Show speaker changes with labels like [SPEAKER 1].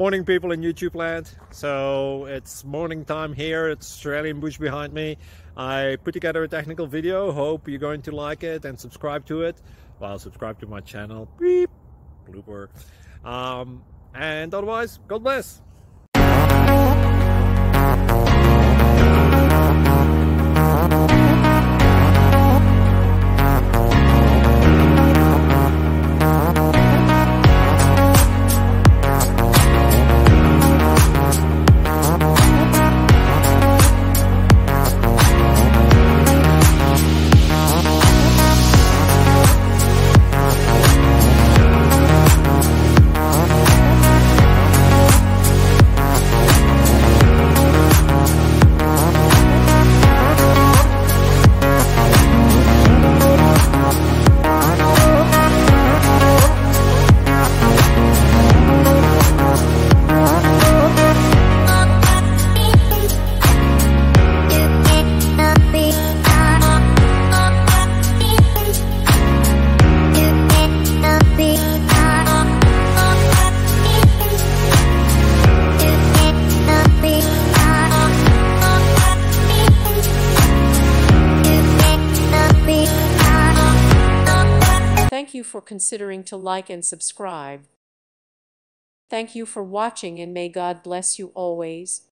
[SPEAKER 1] Morning people in YouTube land. So it's morning time here. It's Australian bush behind me. I put together a technical video. Hope you're going to like it and subscribe to it. Well, subscribe to my channel. Beep. Blooper. And otherwise, God bless.
[SPEAKER 2] Thank you for considering to like and subscribe. Thank you for watching and may God bless you always.